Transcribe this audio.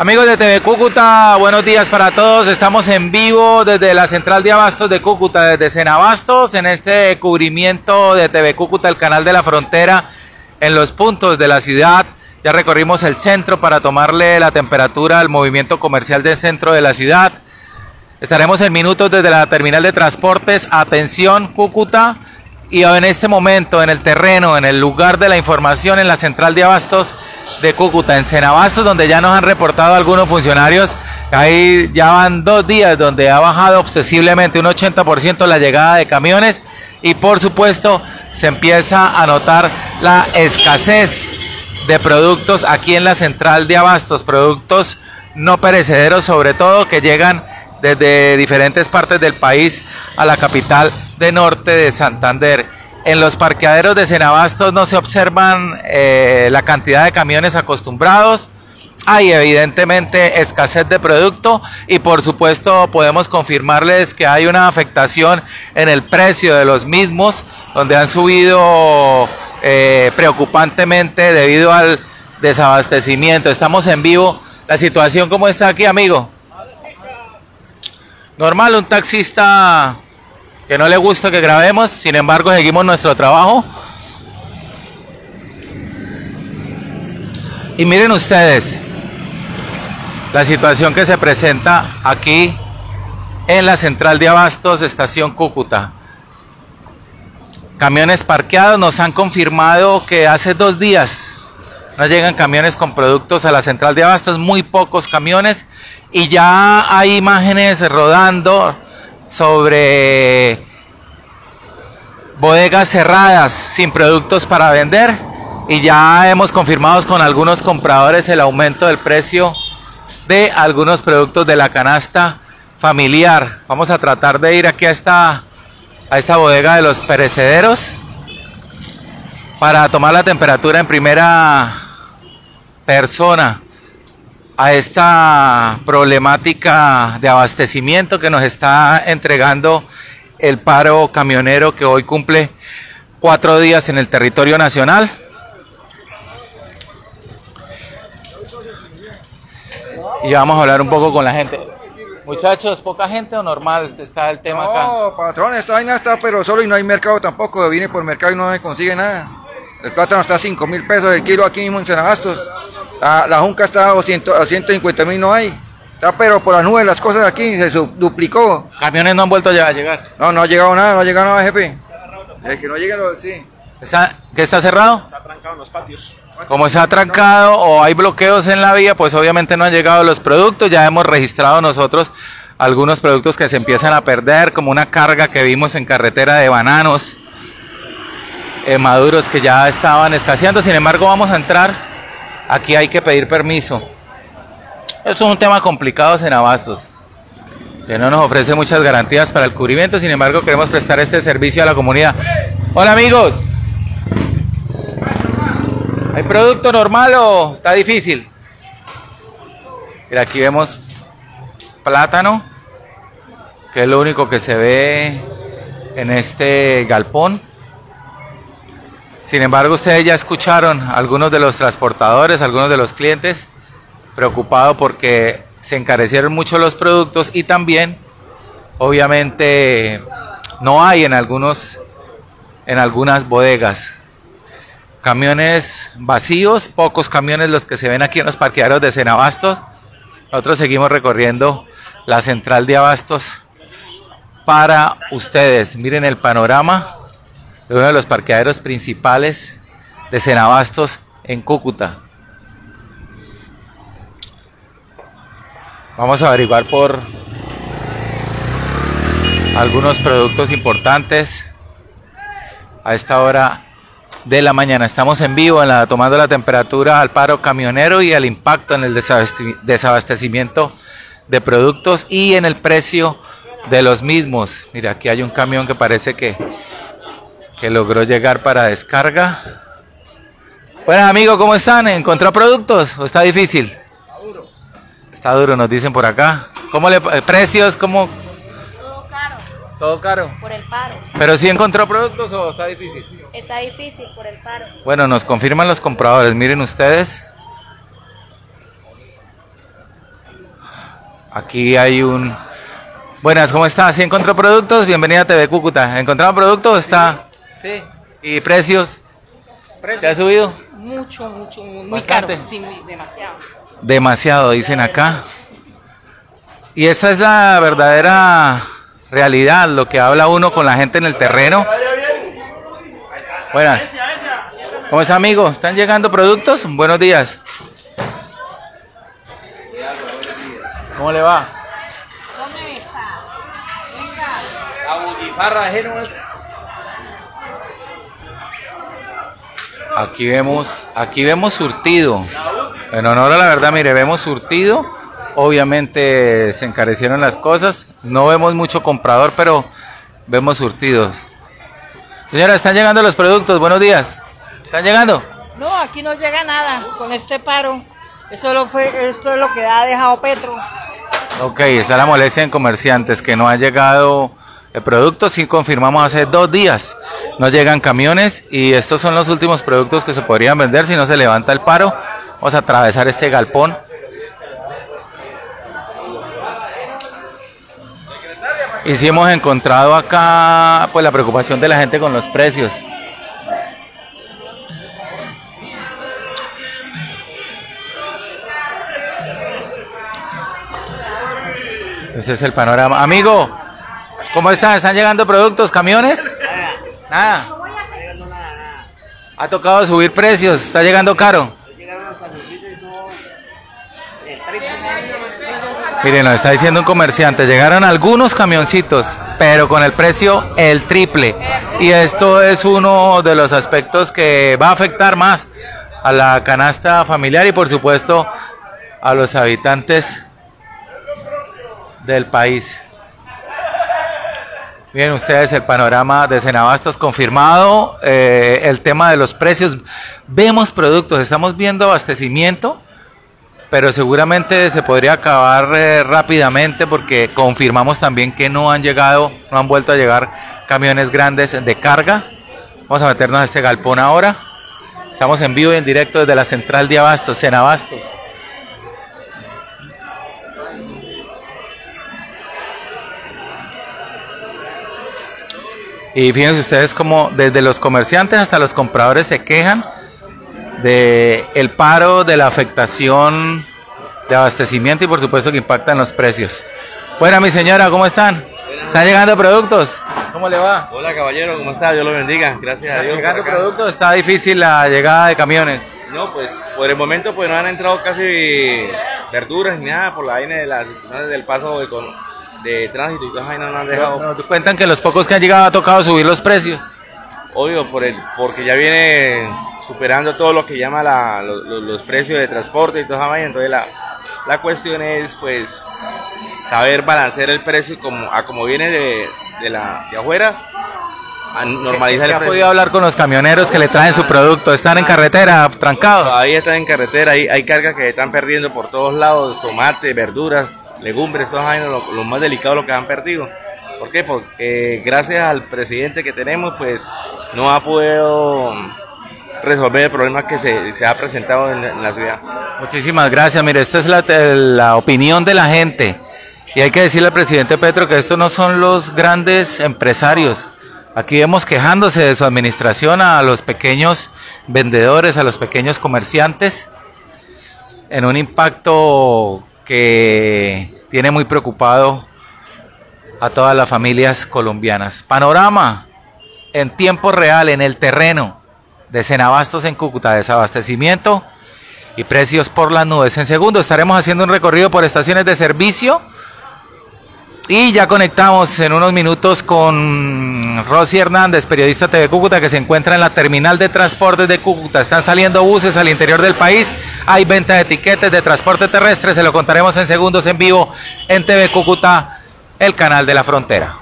Amigos de TV Cúcuta, buenos días para todos. Estamos en vivo desde la central de abastos de Cúcuta, desde Senabastos, en este cubrimiento de TV Cúcuta, el canal de la frontera, en los puntos de la ciudad. Ya recorrimos el centro para tomarle la temperatura al movimiento comercial del centro de la ciudad. Estaremos en minutos desde la terminal de transportes. Atención Cúcuta, y en este momento en el terreno, en el lugar de la información, en la central de abastos de Cúcuta, en Senabastos, donde ya nos han reportado algunos funcionarios. Ahí ya van 2 días donde ha bajado obsesivamente un 80% la llegada de camiones, y por supuesto se empieza a notar la escasez de productos aquí en la central de abastos, productos no perecederos, sobre todo que llegan desde diferentes partes del país a la capital de norte de Santander. En los parqueaderos de Senabastos no se observan la cantidad de camiones acostumbrados. Hay evidentemente escasez de producto, y por supuesto podemos confirmarles que hay una afectación en el precio de los mismos, donde han subido preocupantemente debido al desabastecimiento. Estamos en vivo. La situación, ¿cómo está aquí, amigo? Normal, un taxista que no le gusta que grabemos, sin embargo seguimos nuestro trabajo. Y miren ustedes la situación que se presenta aquí en la central de abastos, estación Cúcuta. Camiones parqueados. Nos han confirmado que hace 2 días no llegan camiones con productos a la central de abastos, muy pocos camiones, y ya hay imágenes rodando sobre bodegas cerradas sin productos para vender, y ya hemos confirmado con algunos compradores el aumento del precio de algunos productos de la canasta familiar. Vamos a tratar de ir aquí a esta bodega de los perecederos para tomar la temperatura en primera persona a esta problemática de abastecimiento que nos está entregando el paro camionero, que hoy cumple 4 días en el territorio nacional. Y vamos a hablar un poco con la gente. Muchachos, ¿poca gente o normal está el tema acá? No, patrón, esta vaina está pero solo, y no hay mercado tampoco. Vine por mercado y no se consigue nada. El plátano está a 5.000 pesos el kilo aquí mismo en Senabastos. La junca está a 150.000, no hay. Está pero por las nubes las cosas aquí, se duplicó. ¿Camiones no han vuelto ya a llegar? No ha llegado nada, jefe. El que no lleguen, sí. ¿Qué está cerrado? Está trancado en los patios. Como se ha trancado o hay bloqueos en la vía, pues obviamente no han llegado los productos. Ya hemos registrado nosotros algunos productos que se empiezan a perder, como una carga que vimos en carretera de bananos maduros que ya estaban escaseando. Sin embargo, vamos a entrar. Aquí hay que pedir permiso. Esto es un tema complicado, Senabastos, que no nos ofrece muchas garantías para el cubrimiento. Sin embargo, queremos prestar este servicio a la comunidad. Hola, amigos. ¿Hay producto normal o está difícil? Mira, aquí vemos plátano, que es lo único que se ve en este galpón. Sin embargo, ustedes ya escucharon a algunos de los transportadores, algunos de los clientes preocupados porque se encarecieron mucho los productos, y también obviamente no hay en algunas bodegas. Camiones vacíos, pocos camiones los que se ven aquí en los parqueaderos de Senabastos. Nosotros seguimos recorriendo la central de abastos para ustedes. Miren el panorama de uno de los parqueaderos principales de Senabastos en Cúcuta. Vamos a averiguar por algunos productos importantes a esta hora de la mañana. Estamos en vivo tomando la temperatura al paro camionero y al impacto en el desabastecimiento de productos y en el precio de los mismos. Mira, aquí hay un camión que parece que logró llegar para descarga. Buenas, amigos, ¿cómo están? ¿Encontró productos o está difícil? Está duro. Está duro, nos dicen por acá. ¿Cómo precios? ¿Cómo? Todo caro. ¿Todo caro? Por el paro. ¿Pero sí encontró productos o está difícil? Está difícil por el paro. Bueno, nos confirman los compradores. Miren ustedes. Aquí hay un... Buenas, ¿cómo está? ¿Sí encontró productos? Bienvenida a TV Cúcuta. ¿Encontraron productos? ¿Está? Sí. ¿Y precios? ¿Se ha subido? Mucho, muy ¿Bastante? caro. Sí, demasiado. Demasiado, dicen acá. Y esa es la verdadera realidad, lo que habla uno con la gente en el terreno. Buenas. ¿Cómo está, amigo? ¿Están llegando productos? Buenos días. ¿Cómo le va? ¿Dónde está? La butifarra de Génova. Aquí vemos surtido. En honor a la verdad, mire, vemos surtido. Obviamente se encarecieron las cosas. No vemos mucho comprador, pero vemos surtidos. Señora, están llegando los productos. Buenos días. ¿Están llegando? No, aquí no llega nada con este paro. Esto es lo que ha dejado Petro. Ok, está la molestia en comerciantes que no ha llegado el producto. Sí, confirmamos hace 2 días. No llegan camiones y estos son los últimos productos que se podrían vender si no se levanta el paro. Vamos a atravesar este galpón. Y sí hemos encontrado acá pues la preocupación de la gente con los precios. Ese es el panorama. Amigo, ¿cómo están? ¿Están llegando productos, camiones? Nada. Ha tocado subir precios, está llegando caro. Miren, nos está diciendo un comerciante, llegaron algunos camioncitos, pero con el precio el triple. Y esto es uno de los aspectos que va a afectar más a la canasta familiar y por supuesto a los habitantes del país. Miren ustedes el panorama de Senabastos confirmado, el tema de los precios. Vemos productos, estamos viendo abastecimiento, pero seguramente se podría acabar rápidamente porque confirmamos también que no han vuelto a llegar camiones grandes de carga. Vamos a meternos a este galpón ahora. Estamos en vivo y en directo desde la central de Abastos, Senabastos. Y fíjense ustedes cómo desde los comerciantes hasta los compradores se quejan de el paro, de la afectación de abastecimiento y por supuesto que impactan los precios. Bueno, mi señora, ¿cómo están? ¿Están llegando productos? ¿Cómo le va? Hola caballero, ¿cómo está? Dios lo bendiga, gracias a Dios. ¿Están llegando productos? ¿Está difícil la llegada de camiones? No, pues por el momento pues no han entrado casi verduras ni nada por la vaina de las del paso de tránsito y todas las vainas no han dejado. No, cuentan que los pocos que han llegado ha tocado subir los precios. Obvio, porque ya viene superando todo lo que llama los precios de transporte y toda esa vaina, entonces la cuestión es pues saber balancear el precio como viene de afuera, a normalizar el precio. ¿Ha podido hablar con los camioneros que le traen su producto? ¿Están en carretera, trancados? Todavía están en carretera, hay cargas que están perdiendo por todos lados, tomate, verduras, legumbres, eso es lo más delicado lo que han perdido. ¿Por qué? Porque gracias al presidente que tenemos, pues no ha podido resolver el problema que se ha presentado en la ciudad. Muchísimas gracias. Mire, esta es la opinión de la gente. Y hay que decirle al presidente Petro que estos no son los grandes empresarios. Aquí vemos quejándose de su administración a los pequeños vendedores, a los pequeños comerciantes, en un impacto que tiene muy preocupado a todas las familias colombianas. Panorama en tiempo real, en el terreno de Senabastos en Cúcuta, desabastecimiento y precios por las nubes. En segundo estaremos haciendo un recorrido por estaciones de servicio y ya conectamos en unos minutos con Rosy Hernández, periodista TV Cúcuta, que se encuentra en la terminal de transportes de Cúcuta. Están saliendo buses al interior del país, hay venta de etiquetes de transporte terrestre, se lo contaremos en segundos en vivo en TV Cúcuta, el canal de la frontera.